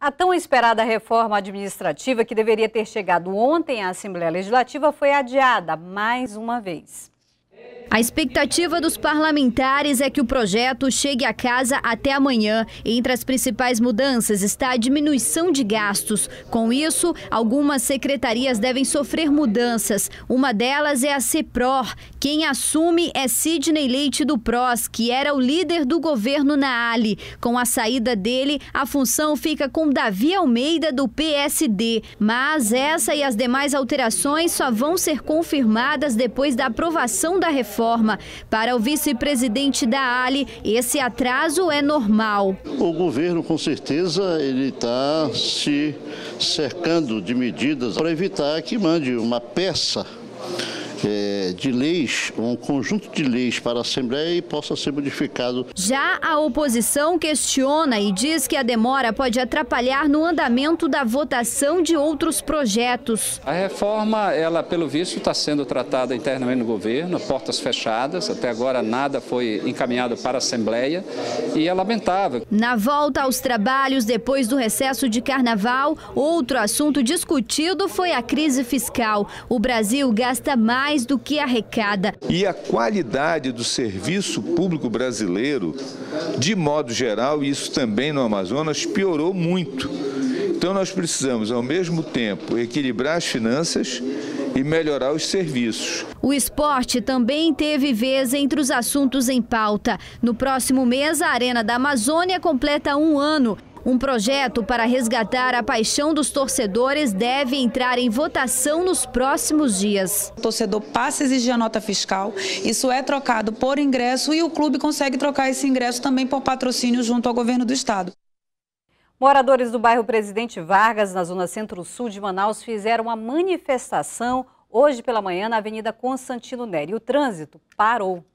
A tão esperada reforma administrativa, que deveria ter chegado ontem à Assembleia Legislativa, foi adiada mais uma vez. A expectativa dos parlamentares é que o projeto chegue à casa até amanhã. Entre as principais mudanças está a diminuição de gastos. Com isso, algumas secretarias devem sofrer mudanças. Uma delas é a CEPROR. Quem assume é Sidney Leite do PROS, que era o líder do governo na ALI. Com a saída dele, a função fica com Davi Almeida, do PSD. Mas essa e as demais alterações só vão ser confirmadas depois da aprovação da reforma. Para o vice-presidente da ALI, esse atraso é normal. O governo, com certeza, ele está se cercando de medidas para evitar que mande uma peça de leis, um conjunto de leis para a Assembleia e possa ser modificado. Já a oposição questiona e diz que a demora pode atrapalhar no andamento da votação de outros projetos. A reforma, ela pelo visto está sendo tratada internamente no governo, portas fechadas, até agora nada foi encaminhado para a Assembleia e é lamentável. Na volta aos trabalhos depois do recesso de carnaval, outro assunto discutido foi a crise fiscal. O Brasil gasta mais do que arrecada. E a qualidade do serviço público brasileiro, de modo geral, e isso também no Amazonas, piorou muito. Então nós precisamos, ao mesmo tempo, equilibrar as finanças e melhorar os serviços. O esporte também teve vez entre os assuntos em pauta. No próximo mês, a Arena da Amazônia completa 1 ano. Um projeto para resgatar a paixão dos torcedores deve entrar em votação nos próximos dias. O torcedor passa a exigir a nota fiscal, isso é trocado por ingresso e o clube consegue trocar esse ingresso também por patrocínio junto ao governo do estado. Moradores do bairro Presidente Vargas, na zona centro-sul de Manaus, fizeram uma manifestação hoje pela manhã na Avenida Constantino Nery. E o trânsito parou.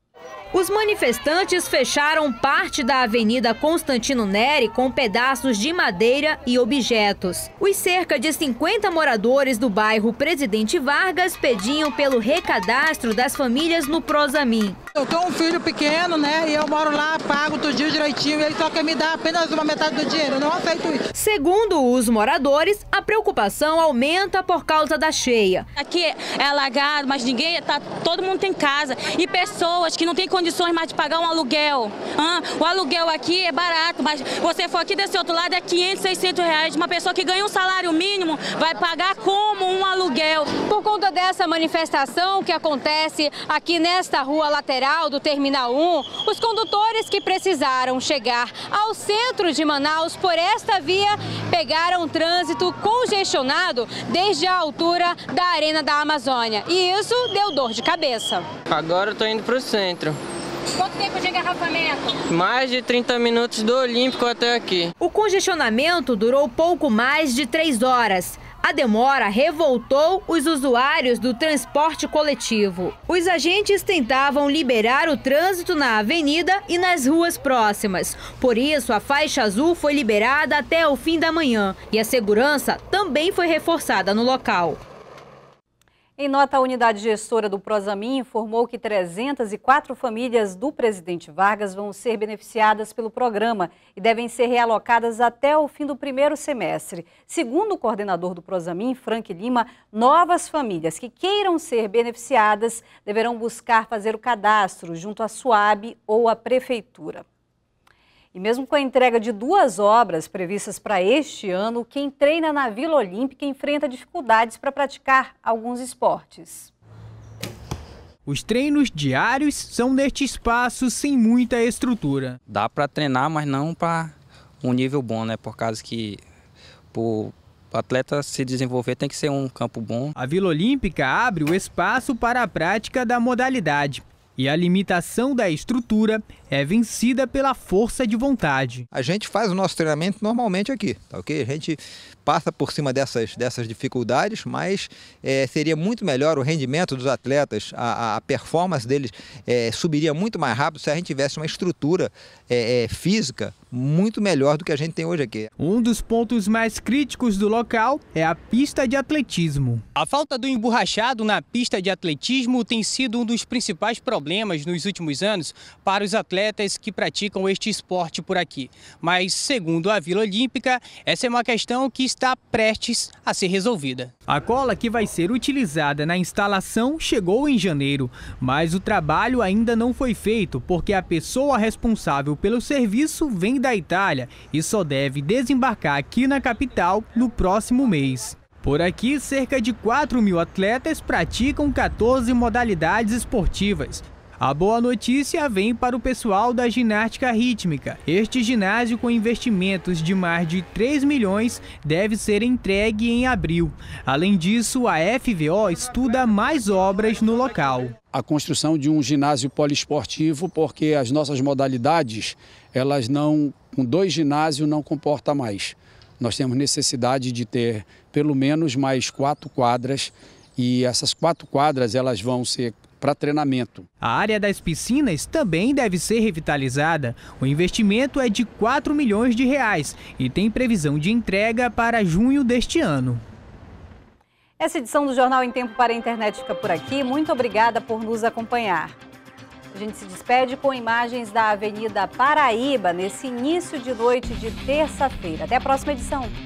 Os manifestantes fecharam parte da Avenida Constantino Nery com pedaços de madeira e objetos. Os cerca de 50 moradores do bairro Presidente Vargas pediam pelo recadastro das famílias no Prosamin. Eu tenho um filho pequeno, né? E eu moro lá, pago todo dia direitinho, e ele só quer me dar apenas uma metade do dinheiro. Eu não aceito isso. Segundo os moradores, a preocupação aumenta por causa da cheia. Aqui é alagado, mas todo mundo tem casa. E pessoas que não têm condições mais de pagar um aluguel. O aluguel aqui é barato, mas você for aqui desse outro lado é 500, 600 reais. Uma pessoa que ganha um salário mínimo vai pagar como um aluguel. Por conta dessa manifestação que acontece aqui nesta rua lateral do Terminal 1, os condutores que precisaram chegar ao centro de Manaus por esta via pegaram trânsito congestionado desde a altura da Arena da Amazônia. E isso deu dor de cabeça. Agora eu tô indo pro centro. Quanto tempo de engarrafamento? Mais de 30 minutos do Olímpico até aqui. O congestionamento durou pouco mais de 3 horas. A demora revoltou os usuários do transporte coletivo. Os agentes tentavam liberar o trânsito na avenida e nas ruas próximas. Por isso, a faixa azul foi liberada até o fim da manhã e a segurança também foi reforçada no local. Em nota, a unidade gestora do Prosamin informou que 304 famílias do Presidente Vargas vão ser beneficiadas pelo programa e devem ser realocadas até o fim do primeiro semestre. Segundo o coordenador do Prosamin, Frank Lima, novas famílias que queiram ser beneficiadas deverão buscar fazer o cadastro junto à SUAB ou à Prefeitura. E mesmo com a entrega de 2 obras previstas para este ano, quem treina na Vila Olímpica enfrenta dificuldades para praticar alguns esportes. Os treinos diários são neste espaço sem muita estrutura. Dá para treinar, mas não para um nível bom, né? Por causa que o atleta se desenvolver tem que ser um campo bom. A Vila Olímpica abre o espaço para a prática da modalidade. E a limitação da estrutura é vencida pela força de vontade. A gente faz o nosso treinamento normalmente aqui, tá ok? A gente passa por cima dessas dificuldades, mas seria muito melhor o rendimento dos atletas, a performance deles subiria muito mais rápido se a gente tivesse uma estrutura física muito melhor do que a gente tem hoje aqui. Um dos pontos mais críticos do local é a pista de atletismo. A falta do emborrachado na pista de atletismo tem sido um dos principais problemas problemas nos últimos anos para os atletas que praticam este esporte por aqui. Mas, segundo a Vila Olímpica, essa é uma questão que está prestes a ser resolvida. A cola que vai ser utilizada na instalação chegou em janeiro, mas o trabalho ainda não foi feito porque a pessoa responsável pelo serviço vem da Itália e só deve desembarcar aqui na capital no próximo mês. Por aqui, cerca de 4.000 atletas praticam 14 modalidades esportivas. A boa notícia vem para o pessoal da ginástica rítmica. Este ginásio, com investimentos de mais de 3 milhões, deve ser entregue em abril. Além disso, a FVO estuda mais obras no local. A construção de um ginásio poliesportivo, porque as nossas modalidades, elas não, com 2 ginásios não comporta mais. Nós temos necessidade de ter pelo menos mais 4 quadras e essas 4 quadras elas vão ser para treinamento. A área das piscinas também deve ser revitalizada. O investimento é de 4 milhões de reais e tem previsão de entrega para junho deste ano. Essa edição do Jornal em Tempo para a Internet fica por aqui. Muito obrigada por nos acompanhar. A gente se despede com imagens da Avenida Paraíba nesse início de noite de terça-feira. Até a próxima edição.